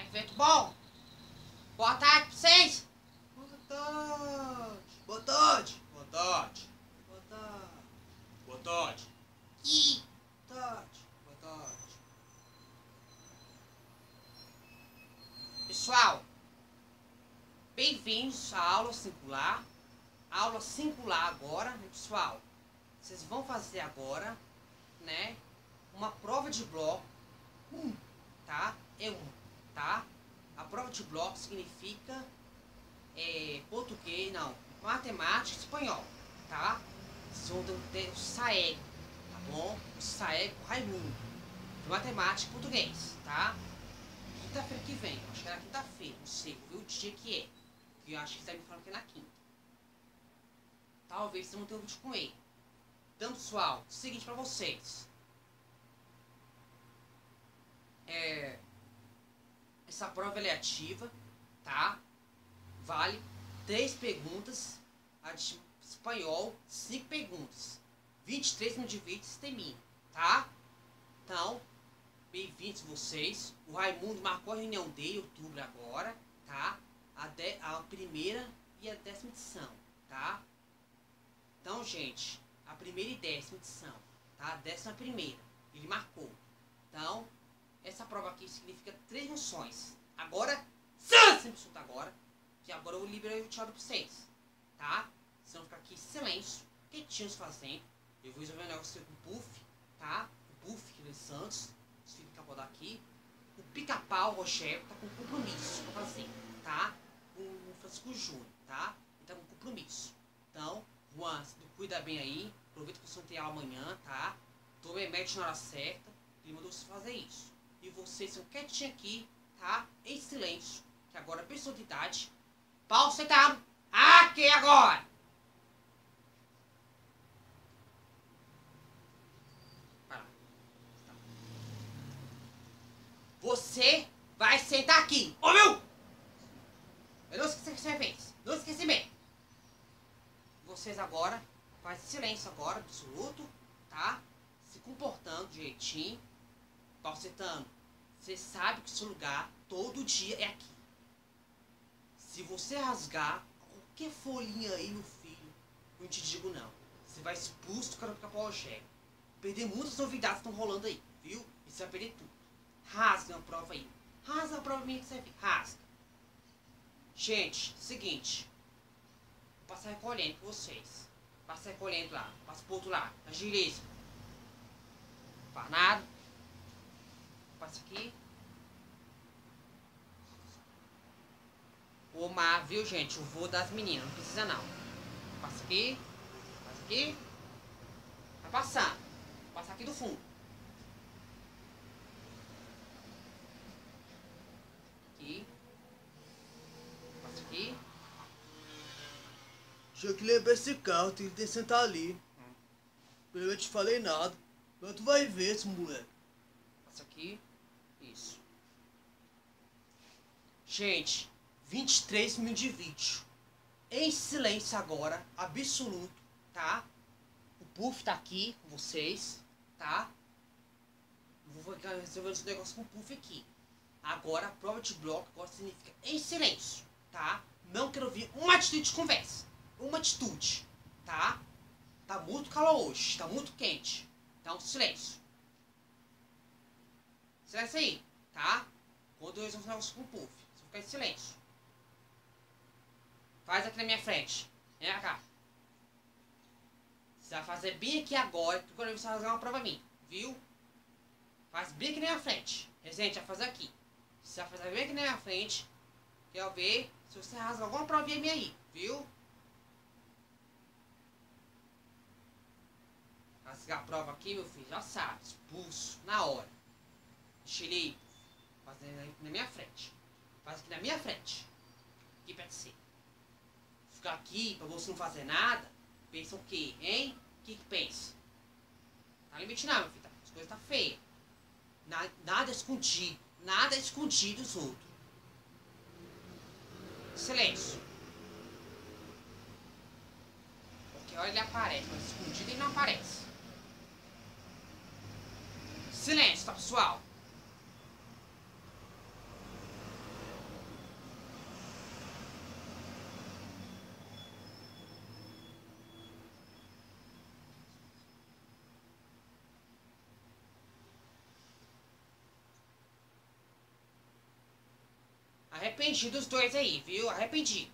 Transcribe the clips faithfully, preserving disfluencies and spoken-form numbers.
que vento bom. Boa tarde pra vocês. Boa tarde. Boa tarde. Boa tarde. Boa tarde. Boa tarde. Que Tarde. Boa tarde. Pessoal, bem-vindos à aula singular. Aula singular agora, né, pessoal? Vocês vão fazer agora, né, uma prova de bloco um, tá? É um, tá? A prova de bloco significa é, português, não, matemática e espanhol, tá? Vocês vão ter o SAEG, tá bom? O SAEG, o Raimundo, de matemática e português, tá? Quinta-feira que vem, acho que é na quinta-feira, não sei, viu o dia que é. Que eu acho que você está me falando que é na quinta. Talvez vocês não tenham vídeo com ele. Então, pessoal, seguinte pra vocês. É, essa prova ela é ativa, tá? Vale três perguntas. A de espanhol, cinco perguntas. vinte e três minutos de vídeo e termina, tá? Então, bem-vindos vocês. O Raimundo marcou a reunião dele em outubro agora, tá? A, de, a primeira e a décima edição, tá? Então, gente, a primeira e décima edição, tá? A décima primeira, ele marcou. Então, essa prova aqui significa três noções. Agora, cem por cento agora, que agora eu liberei o tchau pra vocês, tá? Vocês vão ficar aqui em silêncio, quietinhos fazendo. Eu vou resolver um negócio com o Puff, tá? O Puff, que é Santos, vocês ficam capodar aqui. O Pica-Pau, o Rogério, tá com compromisso pra fazer, tá? Com o Francisco Júnior, tá? Ele tá com compromisso. Então, Juan, cuida bem aí. Aproveita que você não tem aula amanhã, tá? Tome remédio na hora certa. Ele mandou você fazer isso. E vocês são quietinhos aqui, tá? Em silêncio. Que agora, pessoa de idade. Pau sentado. Aqui agora! Vai lá. Tá. Você vai sentar aqui. Ouviu? Eu não esqueci o que você fez. Não esquecimento. Vocês agora, faz silêncio agora, absoluto, tá? Se comportando direitinho. Falsetando, você sabe que seu lugar todo dia é aqui. Se você rasgar qualquer folhinha aí, meu filho, eu não te digo não. Você vai expulso do cara ficar pro Rogério. Perder muitas novidades que estão rolando aí, viu? E você vai perder tudo. Rasga uma prova aí. Rasga a prova minha que você vai ver. Rasga. Gente, seguinte. Vou passar recolhendo com vocês. Passa recolhendo lá. Passa pro outro lado. Agiliza. Não faz nada. Passa aqui. O Omar, viu, gente? O vô das meninas. Não precisa não. Passa aqui. Passa aqui. Vai passar. Passa aqui do fundo. Aqui. Passa aqui. Tinha que levar esse carro, tem que sentar ali. Hum. Eu não te falei nada. Mas tu vai ver esse moleque. Passa aqui. Isso. Gente, vinte e três minutos de vídeo. Em silêncio agora, absoluto, tá? O Puff tá aqui com vocês, tá? Vou ficar resolvendo esse negócio com o Puff aqui. Agora, a prova de bloco agora significa em silêncio, tá? Não quero ouvir uma atitude de conversa. Uma atitude, tá? Tá muito calor hoje, tá muito quente. Então, silêncio. Silêncio aí, tá? Quando eu resolvo um negócio com o Puff, você vai ficar em silêncio. Faz aqui na minha frente. Vem cá. Você vai fazer bem aqui agora, que quando você vai fazer uma prova minha, viu? Faz bem aqui na minha frente. Gente, vai fazer aqui. Você vai fazer bem aqui na minha frente. Quero ver se você rasga alguma provinha minha aí, viu? Rasgar a prova aqui, meu filho, já sabe. Expulso, na hora. Deixa ele aí. Fazendo aí na minha frente. Faz aqui na minha frente. Aqui perto de você. Ficar aqui pra você não fazer nada. Pensa o quê, hein? O que que pensa? Tá limite não, meu filho. Tá, as coisas tá feias. Nada, nada escondido. Nada escondido dos outros. Silêncio. Porque hora ele aparece, mas escondido ele não aparece. Silêncio, tá, pessoal? Arrependi dos dois aí, viu? Arrependi.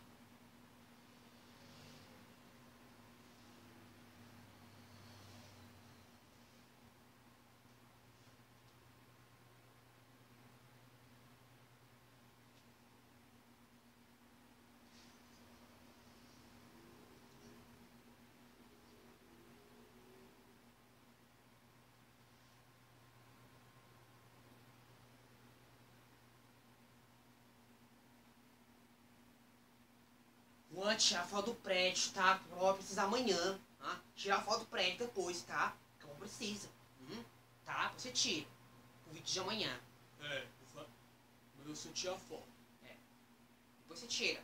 Juan, tirar foto do prédio, tá? Que eu vou precisar amanhã, tá? Tirar foto do prédio depois, tá? Que eu vou precisar. Hum? Tá? Você tira. O vídeo de amanhã. É, mas eu só tinha foto. É. Depois você tira.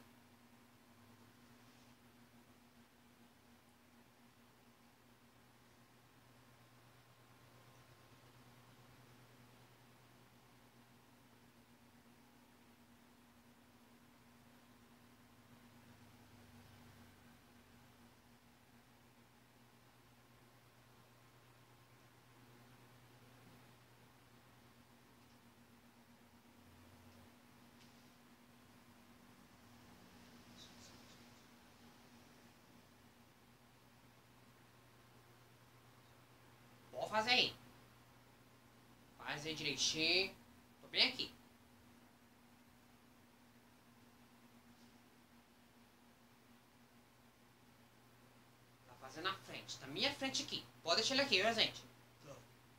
Pode fazer aí. Faz aí direitinho. Tô bem aqui. Tá fazendo na frente. Na minha frente aqui. Pode deixar ele aqui, viu, gente? Tá.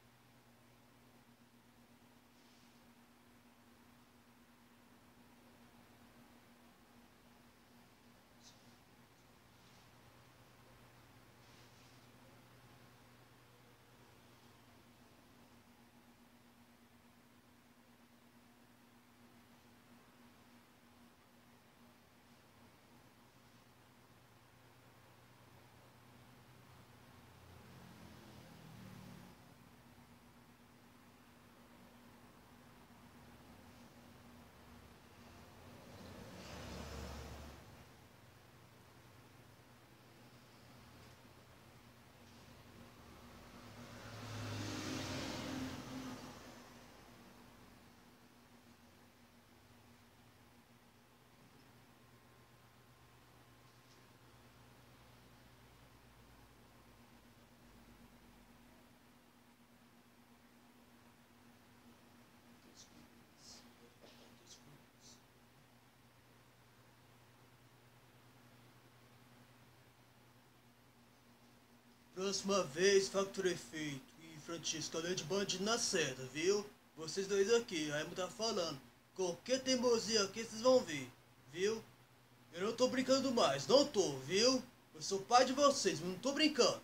Próxima vez, Factor Efeito e Francisco, além de bandido na seta, viu? Vocês dois aqui, Raimundo tá falando. Qualquer teimosia aqui, vocês vão ver, viu? Eu não tô brincando mais, não tô, viu? Eu sou pai de vocês, mas não tô brincando.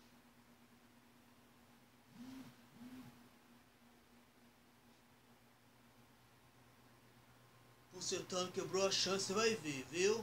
Consertando, quebrou a chance, você vai ver, viu?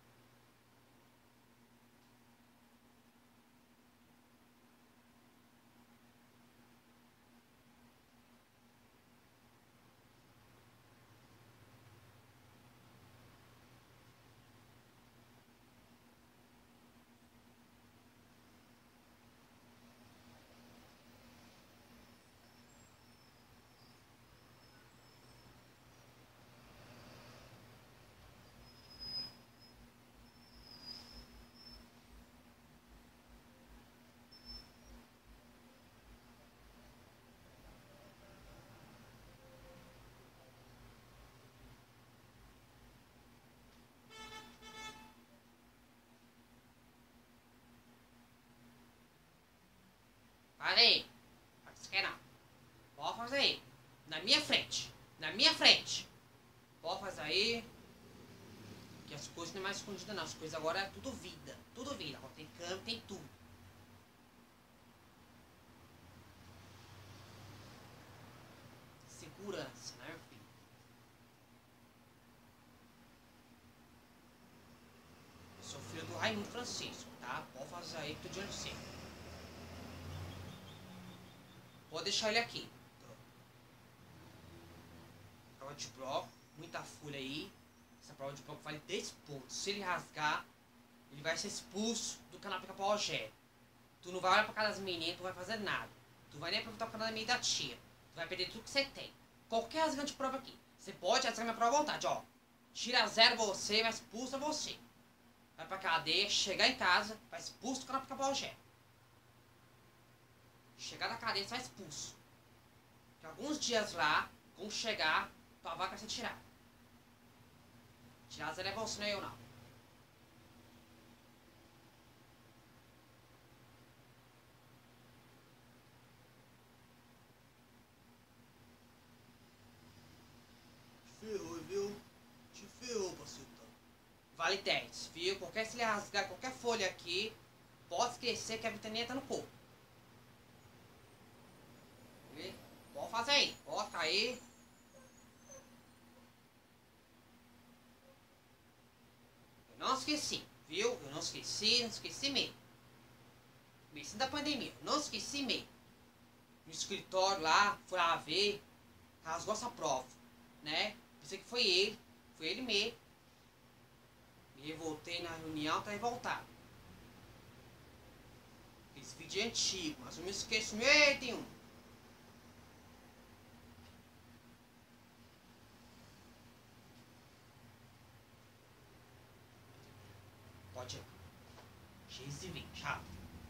Faz aí. Não se quer não. Pode fazer aí. Na minha frente. Na minha frente. Pode fazer aí. Que as coisas não é mais escondidas não. As coisas agora é tudo vida. Tudo vida. Agora tem câmera, tem tudo. Segurança, né, meu filho? Eu sou filho do Raimundo Francisco, tá? Pode fazer aí que tô diante de você. Pode deixar ele aqui. Prova de bloco, muita folha aí. Essa prova de bloco vale dez pontos. Se ele rasgar, ele vai ser expulso do canal Pica-Pau Rogério. Tu não vai olhar pra cara das meninas, tu não vai fazer nada. Tu vai nem aproveitar o canal da minha da tia. Tu vai perder tudo que você tem. Qualquer rasgante de prova aqui. Você pode rasgar minha prova à vontade, ó. Tira zero você, vai expulsa você. Vai pra cadeia, chegar em casa, vai expulso do canal Pica-Pau-Gé. Chegar na cadeia, você vai expulso. Porque alguns dias lá, quando chegar, tua vaga vai ser tirada. Tirar zero é você, não é eu não. Ferrou, viu? Te ferrou, parceiro. Vale dez, viu? Qualquer se ele rasgar qualquer folha aqui, pode esquecer que a vitamina tá no corpo. Viu? Pode fazer aí, pode ficar aí. Eu não esqueci, viu? Eu não esqueci, não esqueci mesmo. Mesmo da pandemia, eu não esqueci mesmo. No escritório lá, foi lá ver, rasgou essa prova, né? Pensei que foi ele, foi ele mesmo. Me revoltei na reunião, tá revoltado. Esse vídeo é antigo, mas eu me esqueço mesmo, tem um. Pode ir. X e vinte, rápido.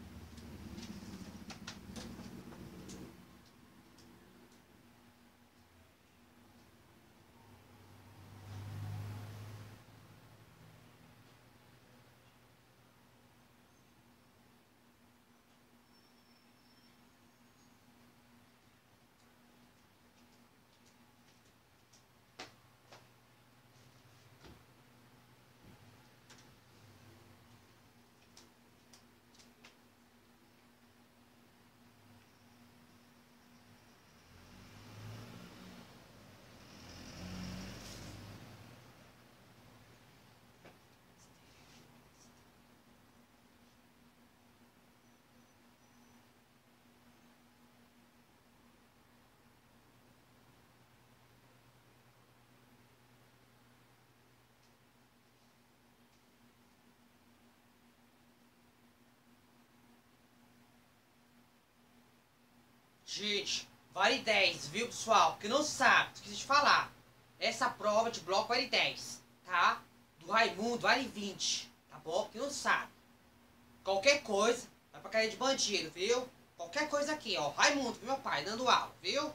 Gente, vale dez, viu, pessoal? Que não sabe, esqueci de falar. Essa prova de bloco vale dez, tá? Do Raimundo vale vinte, tá bom? Que não sabe. Qualquer coisa, vai pra cadeia de bandido, viu? Qualquer coisa aqui, ó. Raimundo, meu pai, dando aula, viu?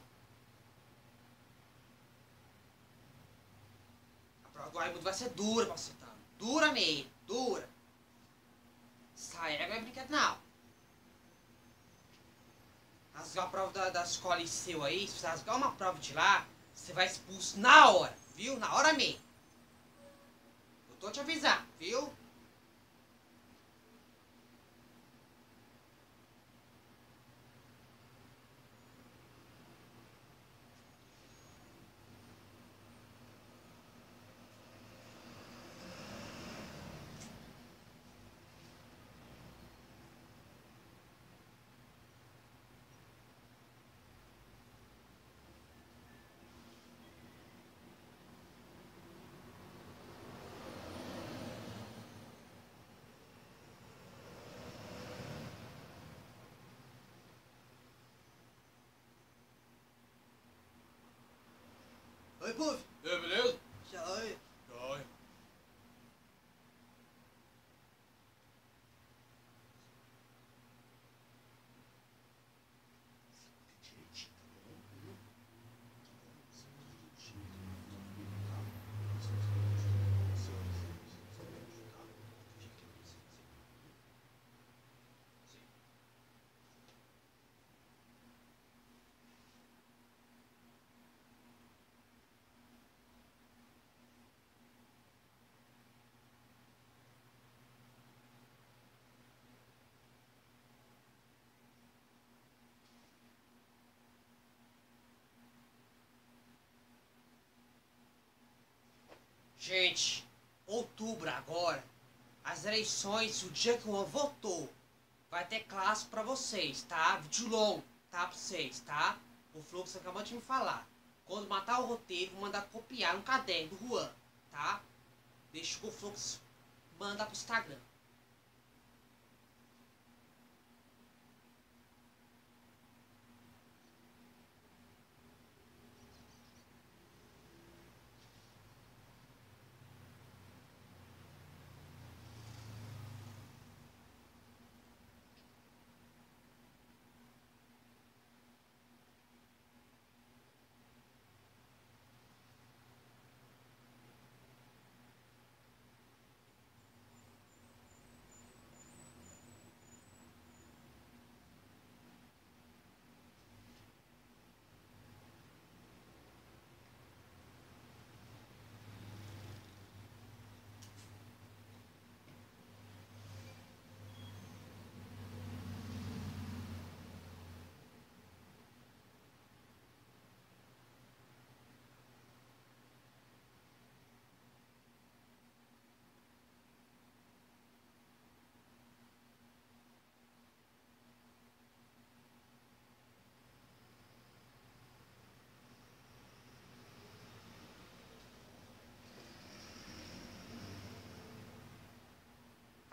A prova do Raimundo vai ser dura, parceiro. Dura mesmo, dura. Sai, não é brincadeira, não. Rasgar a prova da, da escola seu aí, se você rasgar uma prova de lá, você vai expulso na hora, viu? Na hora mesmo. Eu tô te avisando, viu? Oi, Puff. É, beleza? Já, oi. Oi. Gente, outubro agora, as eleições, o dia que o Juan votou, vai ter classe pra vocês, tá? Vídeo longo, tá? Pra vocês, tá? O Fluxo acabou de me falar. Quando matar o roteiro, vou mandar copiar no caderno do Juan, tá? Deixa o Fluxo mandar pro Instagram.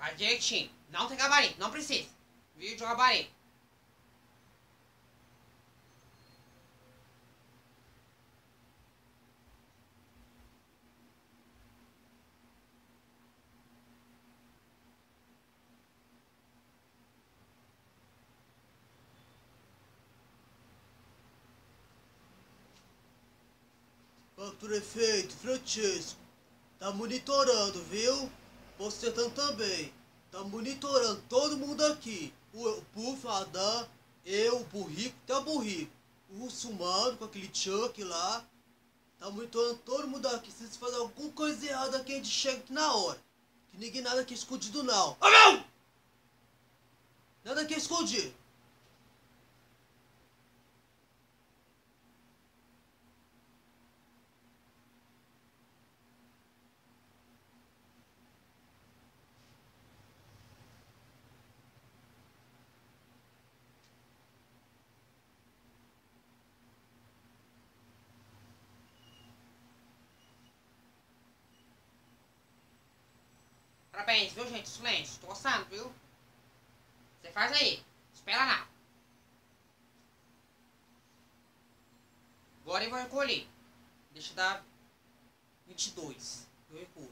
Tá direitinho. Não tem gabarito, não precisa. Vídeo de gabarito. Facto Prefeito, Francesco, tá monitorando, viu? Você tá também. Tá monitorando todo mundo aqui. O, o Puff, a Dan, eu, o Burrico, até o Burrico. O Russumano com aquele Chuck lá. Tá monitorando todo mundo aqui. Se vocês fazerem alguma coisa errada aqui, a gente chega aqui na hora. Que ninguém nada aqui escondido não. Ah, não! Nada aqui escondido. Parabéns, viu, gente? Silêncio. Tô gostando, viu? Você faz aí. Espera não. Agora eu vou recolher. Deixa dar vinte e dois. Eu recolho.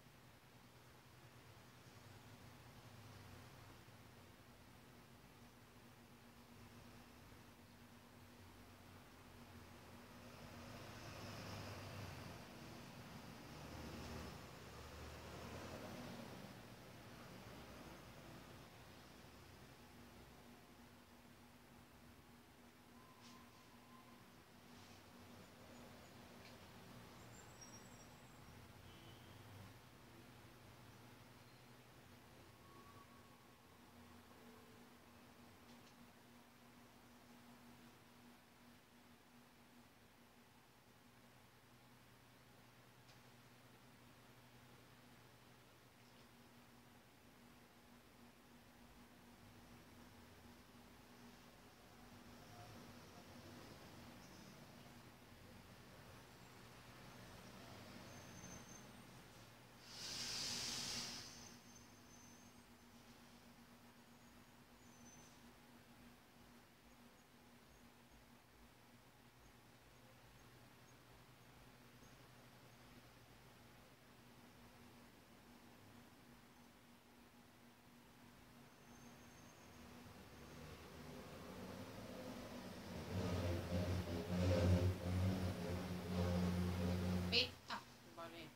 Eita, barulho.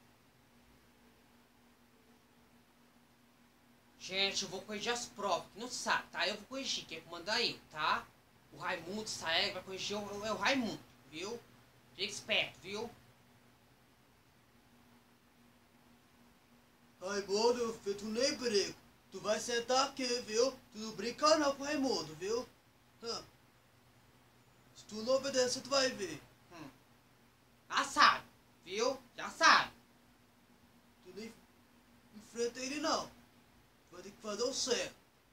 Gente, eu vou corrigir as provas, que não sabe, tá? Eu vou corrigir, quem é que manda eu, tá? O Raimundo Saeg vai corrigir o, é o Raimundo, viu? Fica esperto, viu? Raimundo, eu feito nem brinco. Tu vai sentar aqui, viu? Tu não brinca não com o Raimundo, viu? Hã? Se tu não obedecer, tu vai ver. Hum. Já sabe, viu? Já sabe. Tu nem enfrenta ele não. Tu vai ter que fazer o certo.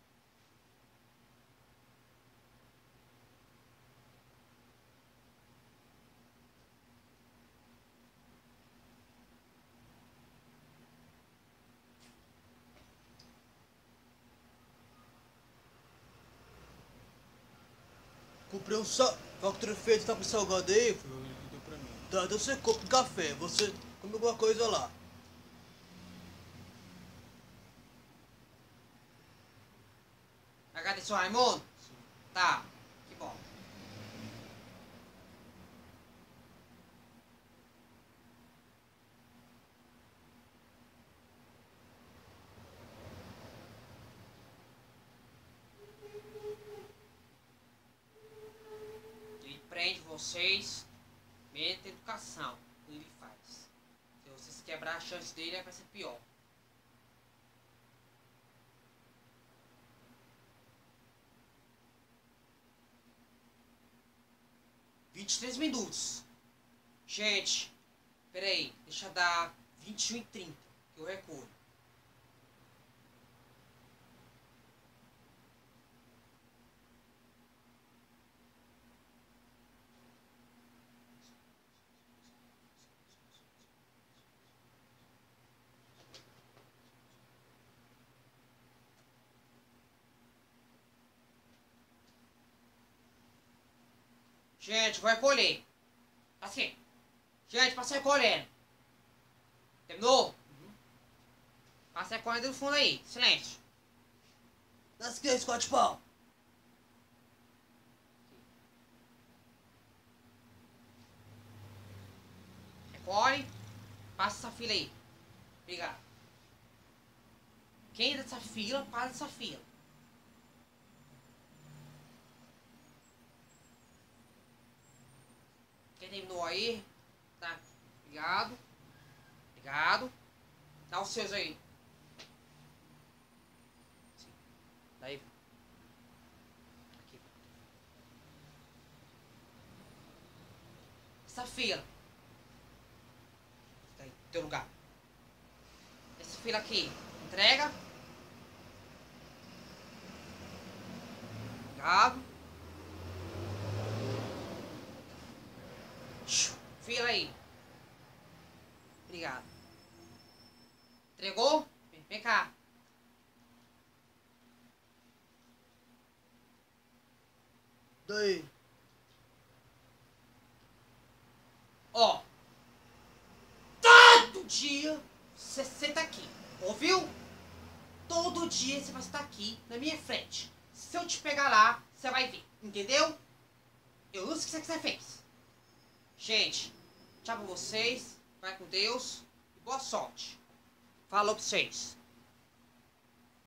Comprei um sal... Factory feito, tá com salgado aí? Foi, ele deu pra mim. Tá, então você compra um café. Você come alguma coisa lá. Agradeço, Raimundo? Sim. Tá, que bom. Ele prende vocês, meta educação, o que ele faz. Se vocês quebrar a chance dele, vai ser pior. vinte e três minutos. Gente, peraí, deixa dar vinte e um e trinta, que eu recuo. Gente, vou recolher. Assim. Gente, passei recolhendo. Terminou? Uhum. Passei recolhendo no fundo aí. Silêncio. Das que é esse quatro pau? Recolhe. Passa essa fila aí. Obrigado. Quem é dessa fila, passa dessa fila. Quem terminou aí, tá? Obrigado. Obrigado. Dá os seus aí. Sim. Daí. Aqui. Essa fila. Fica aí, no teu lugar. Essa fila aqui. Entrega. Obrigado. Fila aí. Obrigado. Entregou? Vem cá. Daí. Ó. Todo dia você senta aqui. Ouviu? Todo dia você vai estar aqui na minha frente. Se eu te pegar lá, você vai ver. Entendeu? Eu não sei o que você fez. Gente, tchau pra vocês. Vai com Deus. E boa sorte. Falou pra vocês.